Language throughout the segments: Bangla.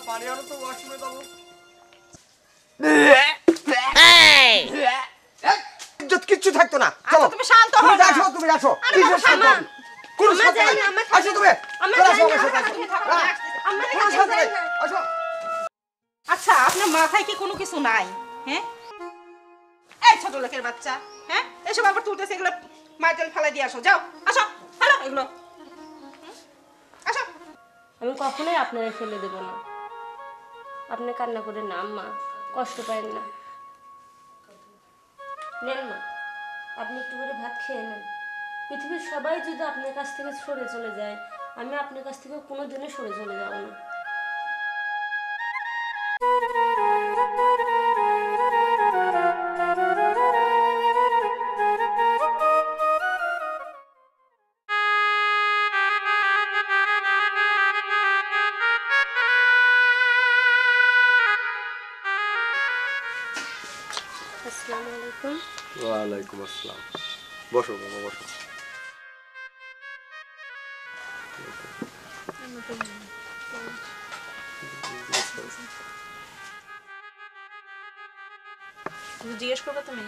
পানি আনো তো ওয়াশরুমে যাবো। ইজ্জত কিচ্ছু থাকতো না। চলো তুমি শান্ত হও। তুমি আসো। কিসের শান্ত? কোন শান্ত নাই। আসো তুমি। আসো। আচ্ছা আপনার মাথায় কি কোনো কিছু নাই? হ্যাঁ এই ছোট লোকের বাচ্চা, হ্যাঁ এসব আবার তুলতেছে, এগুলো মাইটেল ফেলাই দিয়ে আসো। যাও আসো, হ্যালো এগুলো আসো। আমি কখনোই আপনারা ফেলে দেব না। আপনি কান্না করে না আম্মা, কষ্ট পাবেন না। নেন মা, আপনি একটু করে ভাত খেয়ে নেন। পৃথিবীর সবাই যদি আপনার কাছ থেকে সরে চলে যায়, আমি আপনার কাছ থেকে কোনোদিনও সরে চলে যাব না। আসসালামু আলাইকুম। ওয়ালাইকুম আসসালাম। বসো বাবা, বসো। জিজ্ঞেস করবে তুমি?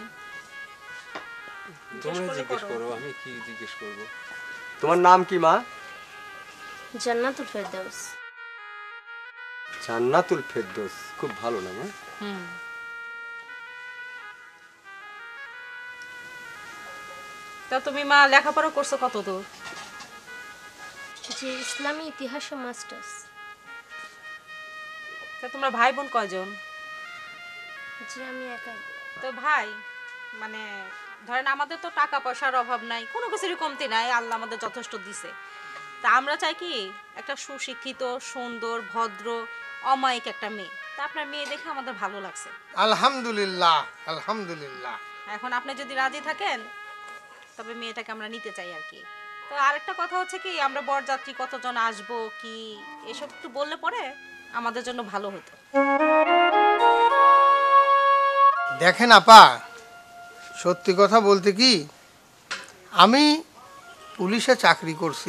জিজ্ঞেস করো, আমি কি জিজ্ঞেস করব? তোমার নাম কি মা? জান্নাতুল ফেরদৌস। জান্নাতুল ফেরদৌস, খুব ভালো নাম। তা তুমি মা লেখাপড়া করছো কত দূর? জি, ইসলামী ইতিহাসে মাস্টার্স। তা তোমরা ভাই বোন কয়জন? জি আমি একাই। তো ভাই মানে ধরেন আমাদের তো টাকা পয়সার অভাব নাই, কোনো কিছুরই কমতি নাই, আল্লাহ আমাদের যথেষ্ট দিছে। তা আমরা চাই কি একটা সুশিক্ষিত, সুন্দর, ভদ্র, অমায়িক একটা মেয়ে। তা আপনার মেয়ে দেখে আমাদের ভালো লাগছে। আলহামদুলিল্লাহ, আলহামদুলিল্লাহ। এখন আপনি যদি রাজি থাকেন তবে মেয়েটাকে আমরা নিতে চাই আর কি। তো আরেকটা কথা হচ্ছে কি, আমরা বরযাত্রী কতজন আসবো কি এসব একটু বললে পরে আমাদের জন্য ভালো হতো। দেখেন আপা, সত্যি কথা বলতে কি, আমি পুলিশে চাকরি করছি,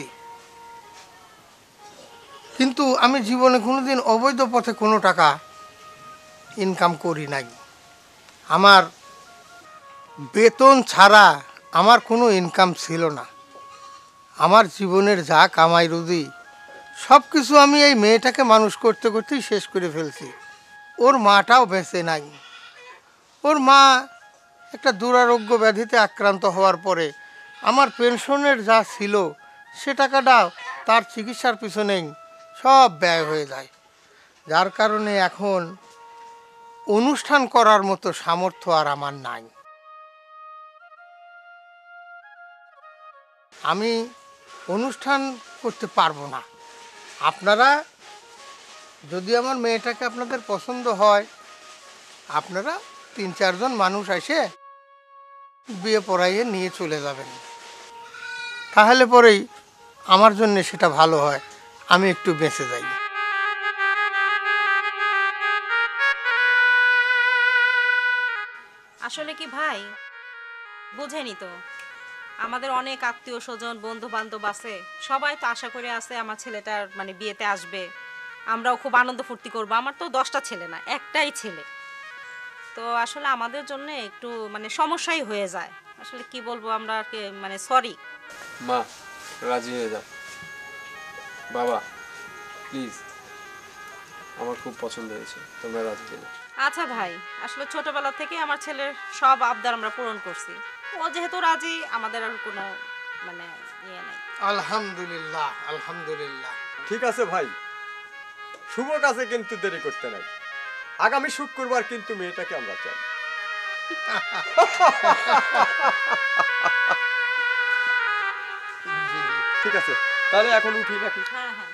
কিন্তু আমি জীবনে কোনোদিন অবৈধ পথে কোনো টাকা ইনকাম করি নাই। আমার বেতন ছাড়া আমার কোনো ইনকাম ছিল না। আমার জীবনের যা কামাই রুজি সব কিছু আমি এই মেয়েটাকে মানুষ করতে করতেই শেষ করে ফেলছি। ওর মাটাও বেঁচে নাই। ওর মা একটা দুরারোগ্য ব্যাধিতে আক্রান্ত হওয়ার পরে আমার পেনশনের যা ছিল সে টাকাটা তার চিকিৎসার পিছনেই সব ব্যয় হয়ে যায়, যার কারণে এখন অনুষ্ঠান করার মতো সামর্থ্য আর আমার নাই। আমি অনুষ্ঠান করতে পারবো না। আপনারা যদি আমার মেয়েটাকে আপনাদের পছন্দ হয়, আপনারা ৩-৪ জন মানুষ এসে বিয়ে পড়াইয়ে নিয়ে চলে যাবেন, তাহলে পরেই আমার জন্য সেটা ভালো হয়, আমি একটু বেঁচে যাই। আসলে কি ভাই বুঝেনি তো, আমাদের অনেক আত্মীয় স্বজন, বন্ধু বান্ধব আছে, সবাই তো আশা করে আছে আমার ছেলেটার মানে বিয়েতে আসবে, আমরাও খুব আনন্দ ফুর্তি করবো। আমার তো 10টা ছেলে না, একটাই ছেলে। তো আসলে আমাদের জন্য একটু মানে সমস্যাই হয়ে যায়। আসলে কি বলবো, আমরা মানে সরি। মা রাজি হয়ে যাও। বাবা প্লিজ, আমার খুব পছন্দ হয়েছে, তোমরা রাজি হয়ে যাও। আচ্ছা ভাই, আসলে ছোটবেলা থেকে আমার ছেলের সব আবদার আমরা পূরণ করছি, ও যেহেতু রাজি, আমাদের আর কোনো মানে ইয়ে নাই। আলহামদুলিল্লাহ, আলহামদুলিল্লাহ। ঠিক আছে ভাই, শুভ কাজে কিন্তু দেরি করতে নাই। আগামী শুক্রবার কিন্তু মেয়েটাকে আমরা চাই। ঠিক আছে, তাহলে এখন উঠি নাকি? হ্যাঁ হ্যাঁ।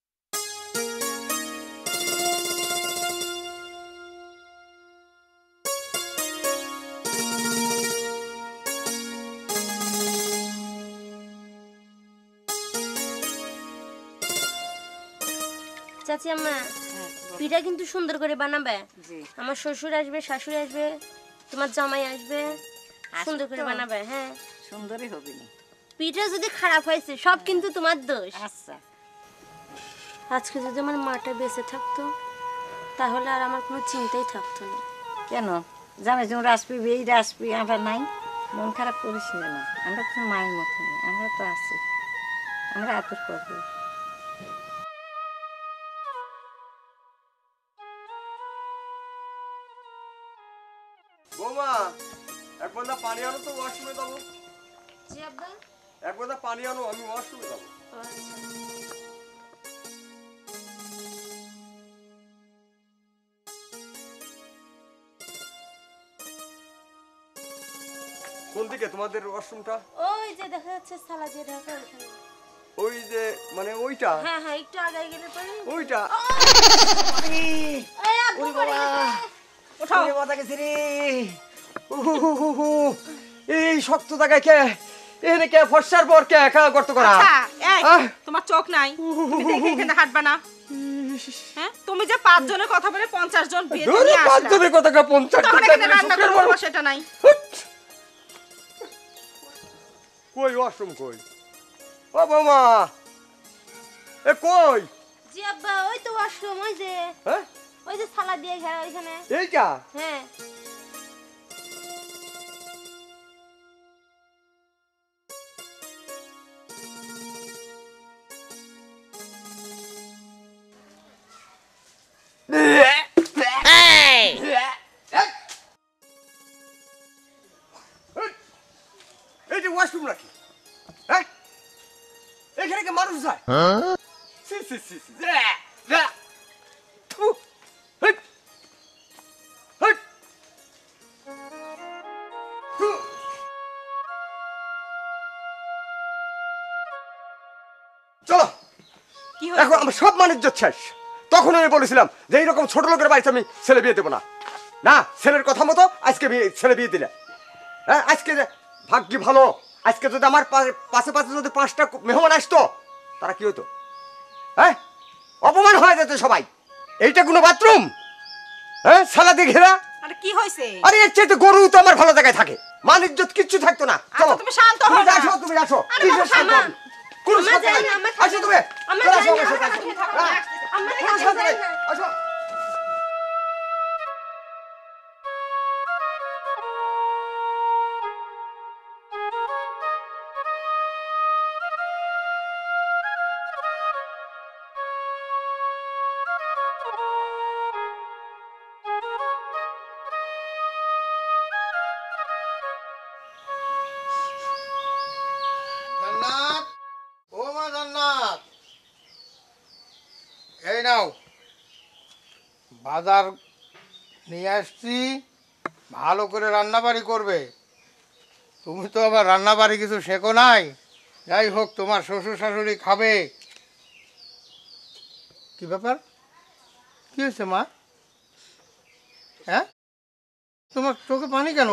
চাচি আম্মা, পিঠা কিন্তু সুন্দর করে বানাবে। আমার শ্বশুর আসবে, শাশুড়ি আসবে, তোমার জামাই আসবে, সুন্দর করে বানাবে। হ্যাঁ সুন্দরই হবে না। পিঠা যদি খারাপ হয়েছে সব কিন্তু তোমার দোষ। আচ্ছা আজকে যদি আমার মাটা বেঁচে থাকতো তাহলে আর আমার কোনো চিন্তাই থাকতো না। কেন জামাই যখন আসবি এই আসবি আমরা নাই, মন খারাপ করিস না। আমরা তো মায়ের মতনই, আমরা তো আছি, আমরা আদর করবো। বৌমা এক বন্ধা পানি আনো তো, ওয়াশরুমে যাবো। জি আব্বা। এক বন্ধা পানি আনো, আমি ওয়াশরুমে যাবো। কোন দিকে তোমাদের ওয়াশরুমটা? ওই যে দেখা যাচ্ছে সালা দিয়ে ঢাকা ওখানে। ওই যে মানে ওইটা? হ্যাঁ হ্যাঁ, একটু আগায় গেলে পরে ওইটা। এই আব্বু পড়ে গেছে। ওঠাও। মাথা গেছে রে। এই শক্ত জায়গায় কে এনে কে ফর্সার পর কে একা গর্ত করা? আচ্ছা, এই, আহ! তোমার চোখ নাই? তুমি দেখে এখানে হাঁটবা না? হ্যাঁ, তুমি যে 5 জনের কথা বলে 50 জন বিয়ে ধরে নিয়ে পাঁচ আসলা। জনের কথা কা 50 তখন টাকা এখানে রান্না শুকের করবো বড়। সেটা নাই। কই ওয়াশরুম কই? ও বৌমা এ কই? জি আব্বা, ওই তো ওয়াশরুম, ওই যে হ্যাঁ সালা দিয়ে ঘেরা ওইখানে। এইটা? হ্যাঁ। এইটা ওয়াশরুম নাকি? হ্যাঁ এখানে কি মানুষ যায়? সি সি সি সি। থু। হেট। হেট। থু। চলো কি দেখো হয়েছে? আমার সব মানিজ্য শেষ। তখন আমি বলেছিলাম যে এইরকম ছোট লোকের বাড়িতে আমি ছেলে বিয়ে দেবো না। না, ছেলের কথা মতো আজকে ছেলে বিয়ে দিলে। হ্যাঁ আজকে যে ভাগ্যি ভালো, আজকে যদি আমার পাশে পাশে যদি 5টা মেহমান আসতো তারা কি হতো? হ্যাঁ অপমান হয়ে যেত সবাই। এইটা কোনো বাথরুম? হ্যাঁ সালা দিয়ে ঘেরা। আরে কি হয়েছে? আরে এর চাইতে গরু তো আমার ভালো জায়গায় থাকে, মান ইজ্জত কিচ্ছু থাকতো না। চলো তুমি শান্ত হও তুমি না। আসো, তুমি আসো। আরে কিসের বাবা, শান্ত? আমার- কোনো আমার শান্ত যাই নাই। না, আমার আসো তুমি। আমার চলো, যাই আসো, না, আসো, আমার আসো। তুমি থাকো, হ্যাঁ, আমার কোনো কাছে শান্ত যাই নাই। না। আসো। জান্নাত, ও মা জান্নাত, এই নাও বাজার নিয়ে আসছি, ভালো করে রান্নাবাড়ি করবে। তুমি তো আবার রান্নাবাড়ি কিছু শেখো নাই। যাই হোক তোমার শ্বশুর শাশুড়ি খাবে। কি ব্যাপার? কি হয়েছে মা? হ্যাঁ তোমার চোখে পানি কেন?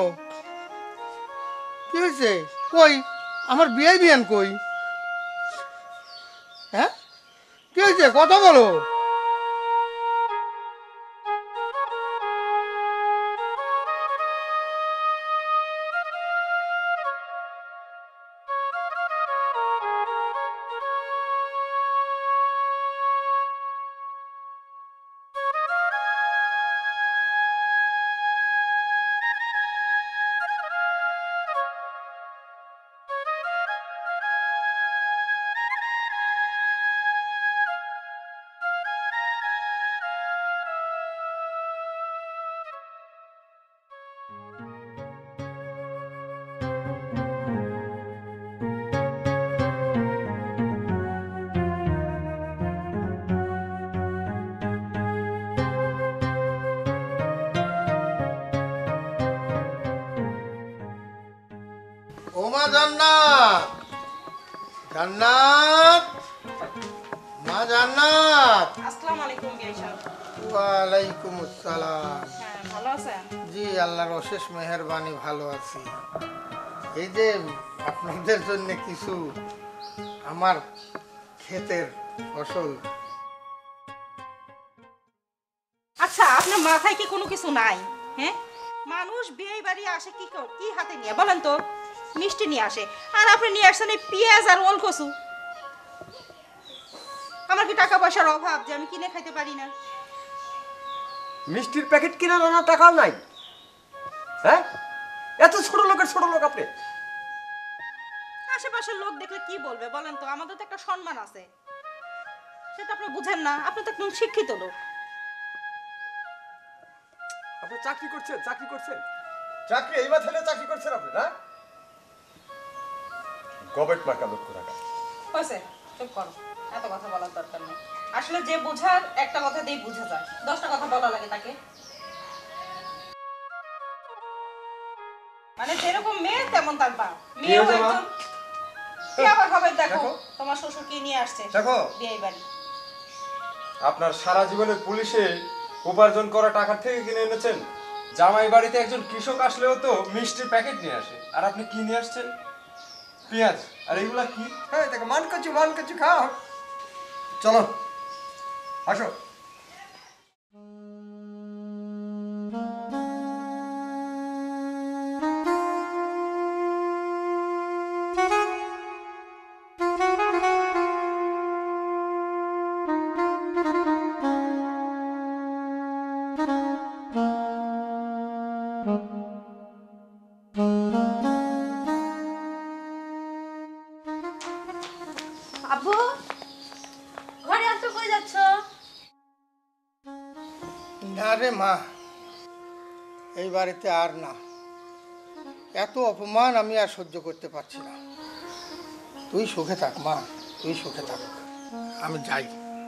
কি হয়েছে? কই আমার বিয়ে বিয়ান কই? হ্যাঁ কি হয়েছে কথা বলো। ওমা জান্নাত, জান্নাত, মা জান্নাত। আসসালামু আলাইকুম বিয়াই সাহেব। ওয়ালাইকুম আসসালাম। হ্যাঁ, ভালো আছেন? জি আল্লাহর অশেষ মেহেরবানি ভালো আছি। এই যে আপনাদের জন্য কিছু আমার ক্ষেতের ফসল। আচ্ছা, আপনার মাথায় কি কোনো কিছু নাই? হ্যাঁ, মানুষ বিয়ে বাড়ি আসে কি হাতে নিয়ে বলেন তো? মিষ্টি নিয়ে আসে, আর আপনি নিয়ে আসছেন এই পেঁয়াজ আর ওল কচু। আমার কি টাকা পয়সার অভাব যে আমি কিনে খাইতে পারি না? মিষ্টির প্যাকেট কিনে আনার টাকাও নাই। হ্যাঁ, এত ছোট লোকের ছোট লোক আপনি। আশেপাশের লোক দেখলে কি বলবে বলেন তো? আমাদের তো একটা সম্মান আছে, সেটা আপনি বুঝেন না। আপনি তো একদম শিক্ষিত লোক। আপনি চাকরি করছেন, চাকরি করছেন, চাকরি এইবার ছেলে চাকরি করছেন আপনি, না? গবেট মার্কা লোক রাখা হয়েছে, চুপ করো, এত কথা বলার দরকার নেই। আসলে যে বোঝার একটা কথা দিয়ে বোঝা যায়, 10টা কথা বলা লাগে তাকে। মানে যেরকম মেয়ে তেমন তার বাপ। মেয়েও হয়েছে মা? একজন কি আবার হবে দেখো, তোমার শ্বশুর কি নিয়ে আসছে দেখো। বিয়ে বাড়ি। আপনার সারা জীবনে পুলিশে উপার্জন করা টাকা থেকে কিনে এনেছেন। জামাই বাড়িতে একজন কৃষক আসলেও তো মিষ্টির প্যাকেট নিয়ে আসে, আর আপনি কি নিয়ে আসছেন? পেঁয়াজ। আর এগুলা কি? হ্যাঁ, দেখো মান কচু খাও। চলো আসো। আব্বু, ঘরে আসো, কই যাচ্ছ? না রে মা, এই বাড়িতে আর না। এত অপমান আমি আর সহ্য করতে পারছি না। তুই সুখে থাক মা, তুই সুখে থাক, আমি যাই।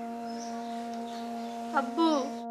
আব্বু,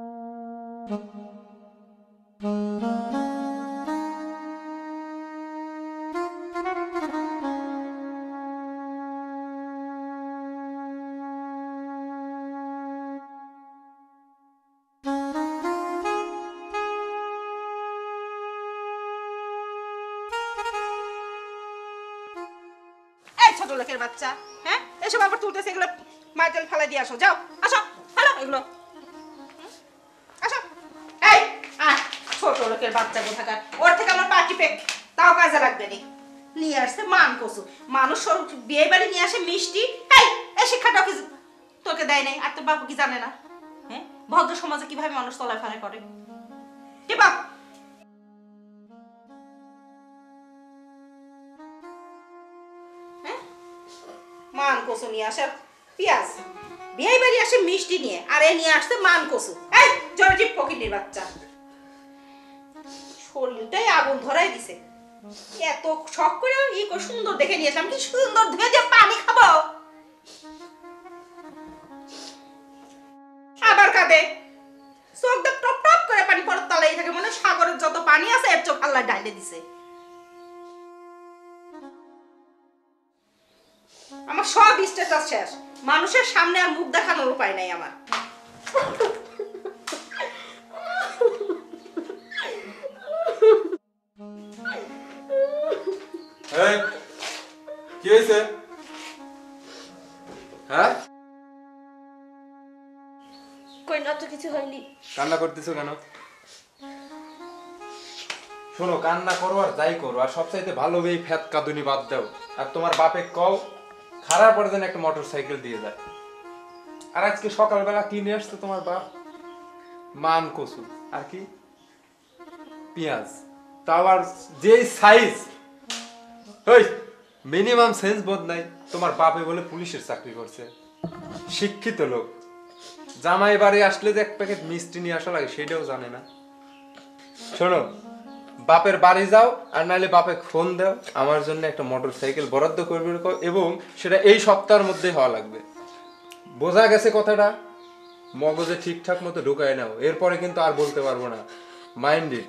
এই ছোট লোকের বাচ্চা, হ্যাঁ এসব আবার তুলতেছে, এগুলো মাইটেল ফেলে দিয়ে আসো। যাও, আসো, হ্যালো, এগুলো আসো। এই ছোট লোকের বাচ্চা কোথাকার, ওর থেকে আমার পার্টি পেক তাও কাজে লাগবে নি। নিয়ে আসছে মান কসু। মানুষ বিয়ে বাড়ি নিয়ে আসে মিষ্টি। এই শিক্ষাটা কি তোকে দেয় নাই? আর তোর বাপু কি জানে না? হ্যাঁ, ভদ্র সমাজে কিভাবে মানুষ চলাফেরা করে? কি বাপ মান কসু নিয়ে আসে, পেঁয়াজ। বিয়ে বাড়ি আসে মিষ্টি নিয়ে, আর এ নিয়ে আসছে মান কসু। এই জর্জিপ পকিটির বাচ্চা, শরীরটাই আগুন ধরাই দিছে। এত শখ করে সুন্দর দেখে নিয়ে আসলাম, কি সুন্দর ধুয়ে দিয়ে পানি খাবো, আবার কাঁদে। চোখ দিয়ে টপ টপ করে পানি পড়ার তলাই থাকে, মানে সাগরের যত পানি আছে এর চোখ আল্লাহ ডাইলে দিছে। আমার সব স্ট্যাটাস শেষ, মানুষের সামনে আর মুখ দেখানোর উপায় নাই আমার। এই, কি হয়েছে? হ্যাঁ, কই না তো, কিছু হয়নি। কান্না করতেছো কেন? শোনো, কান্না করো আর যাই করো, আর সবচাইতে ভালো এই ফ্যাত কাঁদুনি বাদ দাও। আর তোমার বাপে কও খারাপ পরে যেন একটা মোটর সাইকেল দিয়ে যায়। আর আজকে সকালবেলা কি নিয়ে আসছে তোমার বাপ? মান কচু আর কি পেঁয়াজ, তাও আর যে সাইজ। ওই মিনিমাম সেন্স বোধ নাই। তোমার বাপে বলে পুলিশের চাকরি করছে, শিক্ষিত লোক। জামাই বাড়ি আসলে যে এক প্যাকেট মিষ্টি নিয়ে আসা লাগে সেটাও জানে না। শোনো, বাপের বাড়ি যাও, আর নাহলে বাপে ফোন দাও, আমার জন্য একটা মোটর সাইকেল বরাদ্দ করবে, এবং সেটা এই সপ্তাহের মধ্যে হওয়া লাগবে। বোঝা গেছে কথাটা? মগজে ঠিকঠাক মতো ঢুকায় নাও, এরপরে কিন্তু আর বলতে পারবো না। Mind it.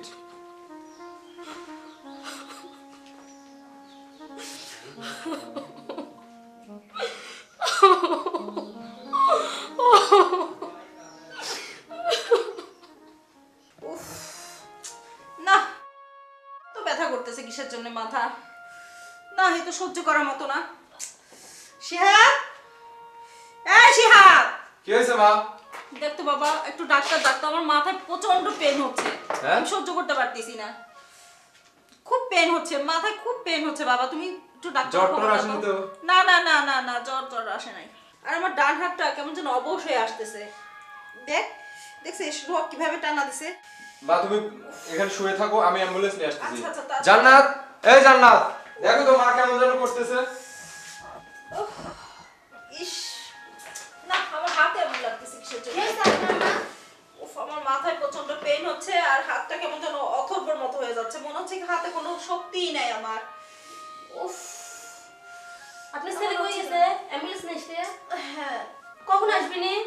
না তো ব্যথা করতেছে কিসের জন্য মাথা? না, এ তো সহ্য করার মতো না। শিহাব, এই শিহাব, কি হয়েছে মা? দেখতো বাবা, একটু ডাক্তার ডাক্তার, আমার মাথায় প্রচন্ড পেন হচ্ছে। হ্যাঁ? আমি সহ্য করতে পারতেছি না, খুব পেন হচ্ছে, মাথায় খুব পেন হচ্ছে। বাবা তুমি একটু ডাক্তার জ্বর খবর টর দাও আসেনি তো। তো? না না না না না, জ্বর আসে নাই। আর আমার ডান হাতটা কেমন যেন অবশ হয়ে আসতেছে। দেখ, দেখছিস রোগ কিভাবে টানা দিছে। বা তুমি এখানে শুয়ে থাকো, আমি অ্যাম্বুলেন্স নিয়ে আসতেছি। আচ্ছা, আচ্ছা, তাড়াতাড়ি। জান্নাত, এই জান্নাত, দেখো তো মা কেমন যেন করতেছে। ইস, না আমার হাতে এমন লাগতেছে কিসের জন্য। উফ, আমার মাথায় প্রচন্ড পেইন হচ্ছে আর হাতটা কেমন যেন অথর্বর মতো হয়ে যাচ্ছে, মনে হচ্ছে কি হাতে কোনো শক্তিই নাই আমার। উফ, আপনার ছেলে কই গেছে? অ্যাম্বুলেন্স নিয়ে আসতে? হ্যাঁ কখন আসবে নি?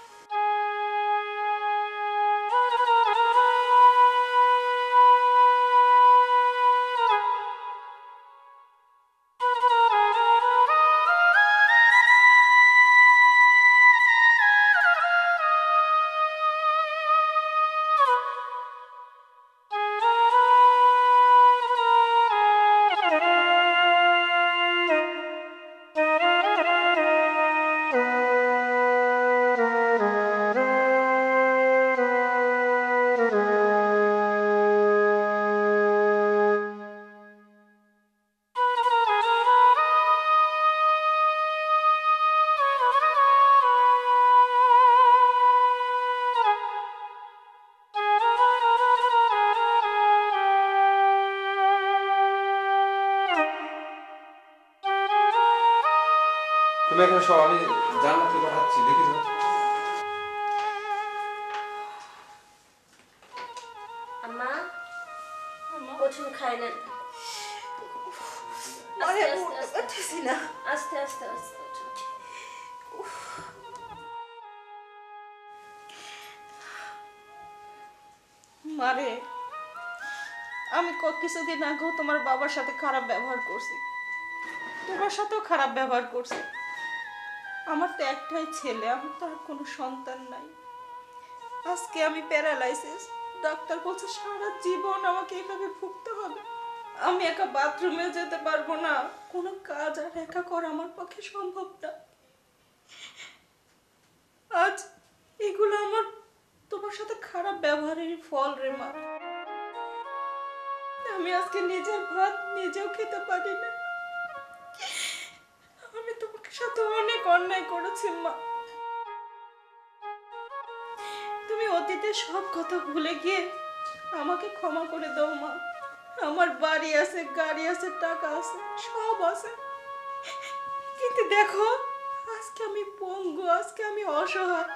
তুমি এখানে শো, আমি জান্নাতকে পাঠাচ্ছি, দেখি তো। আম্মা ওঠুন, খায় নেন। আরে আস্তে, উঠতে আস্তে, পারতেছি না। আস্তে আস্তে আস্তে ওঠুন। মারে, আমি কিছুদিন আগেও তোমার বাবার সাথে খারাপ ব্যবহার করছি, তোমার সাথেও খারাপ ব্যবহার করছি। আমার তো একটাই ছেলে, আমার তো আর কোনো সন্তান নাই। আজকে আমি প্যারালাইসিস, ডাক্তার বলছে সারা জীবন আমাকে এইভাবে ভুগতে হবে। আমি একা বাথরুমে যেতে পারবো না, কোনো কাজ আর একা করা আমার পক্ষে সম্ভব না। আজ এগুলো আমার তোমার সাথে খারাপ ব্যবহারের ফল রে মা। আমি আজকে নিজের ভাত নিজেও খেতে পারি না। আমি তোমার সাথে অনেক অন্যায় করেছি মা। তুমি অতীতের সব কথা ভুলে গিয়ে আমাকে ক্ষমা করে দাও মা। আমার বাড়ি আছে, গাড়ি আছে, টাকা আছে, সব আছে, কিন্তু দেখো আজকে আমি পঙ্গু, আজকে আমি অসহায়।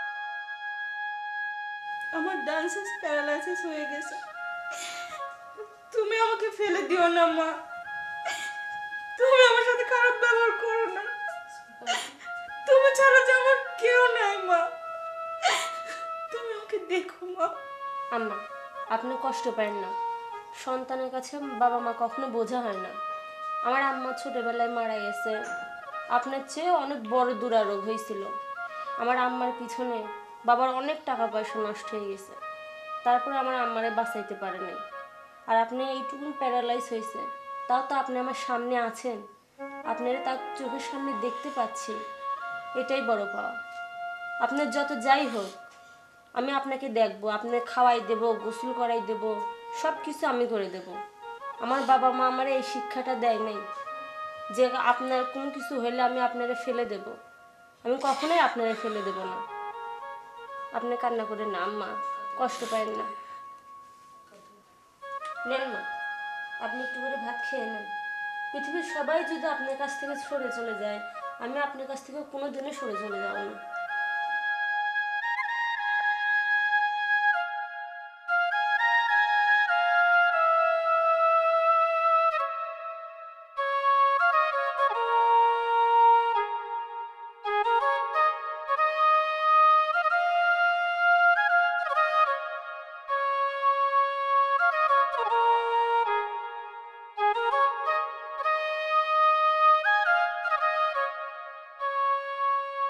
আমার ডান্সেস প্যারালাইসিস হয়ে গেছে। তুমি আমাকে ফেলে দিও না মা, তুমি আমার সাথে খারাপ ব্যবহার করো না। তুমি ছাড়া যে আমার কেউ নাই মা, তুমি আমাকে দেখো মা। আম্মা আপনি কষ্ট পাবেন না, সন্তানের কাছে বাবা মা কখনো বোঝা হয় না। আমার আম্মা ছোটবেলায় মারা গেছে, আপনার চেয়ে অনেক বড় দুরারোগ হয়েছিল। আমার আম্মার পিছনে বাবার অনেক টাকা পয়সা নষ্ট হয়ে গেছে, তারপর আমার আম্মারে বাঁচাইতে পারে নাই। আর আপনি এইটুকু প্যারালাইজ হয়েছে, তাও তো আপনি আমার সামনে আছেন, আপনার তার চোখের সামনে দেখতে পাচ্ছি, এটাই বড় পাওয়া। আপনার যত যাই হোক আমি আপনাকে দেখবো, আপনাকে খাওয়াই দেবো, গোসল করাই দেবো, সব কিছু আমি করে দেব। আমার বাবা মা আমার এই শিক্ষাটা দেয় নাই যে আপনার কোনো কিছু হলে আমি আপনারে ফেলে দেব। আমি কখনোই আপনারে ফেলে দেব না। আপনি কান্না করে না আম্মা, কষ্ট পায়েন না। নেন মা, আপনি একটু করে ভাত খেয়ে নেন। পৃথিবীর সবাই যদি আপনার কাছ থেকে সরে চলে যায়, আমি আপনার কাছ থেকে কোনোদিনই সরে চলে যাব না।